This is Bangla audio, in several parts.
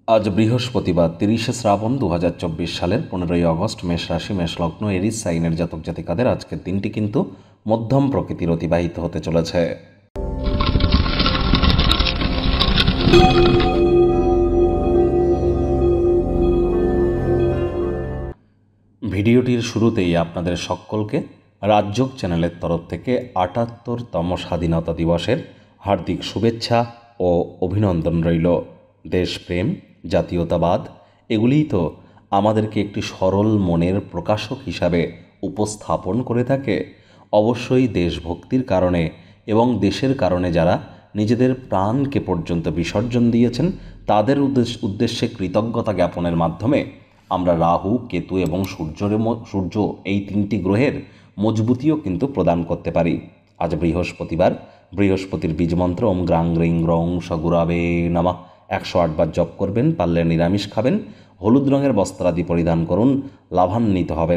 আজ বৃহস্পতিবার ৩০শে শ্রাবণ ২০২৪ সালের ১৫ই আগস্ট। মেষ রাশি, মেষ লগ্ন, এরিস সাইনের জাতক জাতিকাদের আজকের দিনটি কিন্তু মধ্যম প্রকৃতির অতিবাহিত হতে চলেছে। ভিডিওটির শুরুতেই আপনাদের সকলকে রাজযোগ চ্যানেলের তরফ থেকে ৭৮তম স্বাধীনতা দিবসের হার্দিক শুভেচ্ছা ও অভিনন্দন রইল। দেশপ্রেম, জাতীয়তাবাদ এগুলিই তো আমাদেরকে একটি সরল মনের প্রকাশক হিসাবে উপস্থাপন করে থাকে। অবশ্যই দেশভক্তির কারণে এবং দেশের কারণে যারা নিজেদের প্রাণকে পর্যন্ত বিসর্জন দিয়েছেন তাদের উদ্দেশ্যে কৃতজ্ঞতা জ্ঞাপনের মাধ্যমে আমরা রাহু, কেতু এবং সূর্য এই তিনটি গ্রহের মজবুতিও কিন্তু প্রদান করতে পারি। আজ বৃহস্পতিবার, বৃহস্পতির বীজমন্ত্র ওম গ্রাং গ্রিং গ্রং সগুরাবে নমঃ ১০৮ বার জপ করবেন। পারলে নিরামিষ খাবেন, হলুদ রঙের বস্ত্রাদি পরিধান করুন, লাভান্বিত হবেন।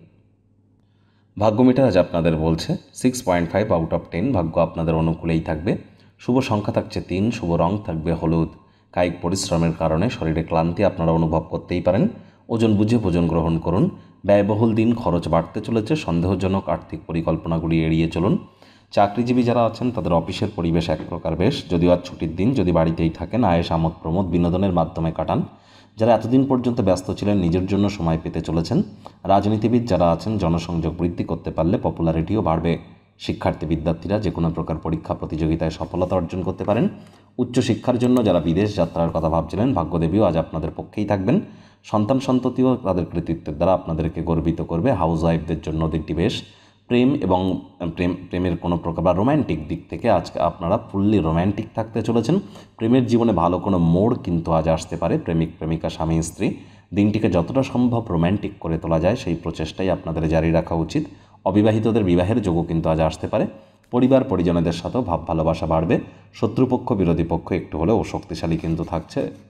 ভাগ্যমিটার আজ আপনাদের বলছে 6.5 আউট অফ 10। ভাগ্য আপনাদের অনুকূলেই থাকবে। শুভ সংখ্যা থাকছে 3, শুভ রং থাকবে হলুদ। কায়িক পরিশ্রমের কারণে শরীরে ক্লান্তি আপনারা অনুভব করতেই পারেন। ওজন বুঝে ভোজন গ্রহণ করুন। ব্যয়বহুল দিন, খরচ বাড়তে চলেছে। সন্দেহজনক আর্থিক পরিকল্পনাগুলি এড়িয়ে চলুন। চাকরিজীবী যারা আছেন তাদের অফিসের পরিবেশ এক প্রকার বেশ, যদিও আজ ছুটির দিন। যদি বাড়িতেই থাকেন, আয়েশ আমোদ প্রমোদ বিনোদনের মাধ্যমে কাটান। যারা এতদিন পর্যন্ত ব্যস্ত ছিলেন নিজের জন্য সময় পেতে চলেছেন। রাজনীতিবিদ যারা আছেন জনসংযোগ বৃদ্ধি করতে পারলে পপুলারিটিও বাড়বে। শিক্ষার্থী বিদ্যার্থীরা যে কোনো প্রকার পরীক্ষা প্রতিযোগিতায় সফলতা অর্জন করতে পারেন। উচ্চশিক্ষার জন্য যারা বিদেশ যাত্রার কথা ভাবছিলেন, ভাগ্যদেবীও আজ আপনাদের পক্ষেই থাকবেন। সন্তান সন্ততিও তাদের কৃতিত্বের দ্বারা আপনাদেরকে গর্বিত করবে। হাউস ওয়াইফদের জন্য দিকটি বেশ। প্রেম এবং প্রেমের কোনো প্রকার বা রোম্যান্টিক দিক থেকে আজকে আপনারা ফুললি রোম্যান্টিক থাকতে চলেছেন। প্রেমের জীবনে ভালো কোনো মোড় কিন্তু আজ আসতে পারে। প্রেমিক প্রেমিকা, স্বামী স্ত্রী দিনটিকে যতটা সম্ভব রোম্যান্টিক করে তোলা যায় সেই প্রচেষ্টাই আপনাদের জারি রাখা উচিত। অবিবাহিতদের বিবাহের যোগও কিন্তু আজ আসতে পারে। পরিবার পরিজনদের সাথেও ভাব ভালোবাসা বাড়বে। শত্রুপক্ষ বিরোধী পক্ষ একটু হলেও শক্তিশালী কিন্তু থাকছে।